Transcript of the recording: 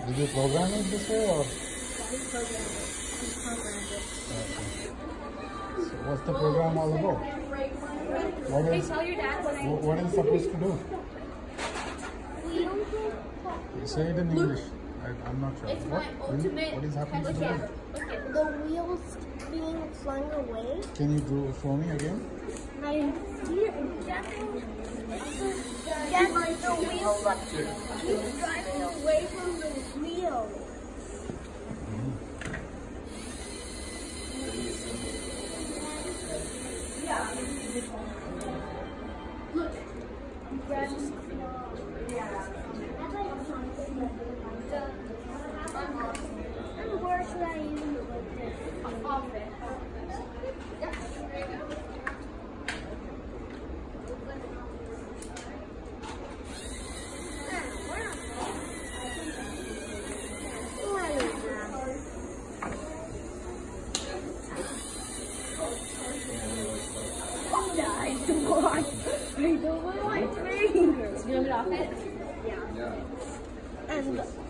Did you program it this way or? We programmed it. Okay. So what's the program all about? Tell your dad What is it supposed to do? Wheel. Say it in English. I'm not sure. It's my ultimate. What is happening to the wheel? The wheels being flung away. Can you show me again? Yes, the wheel keeps driving away from the wheel. Yeah. Look. And where should I even put this? Off it. I don't want my fingers. You want me to off it? Yeah. And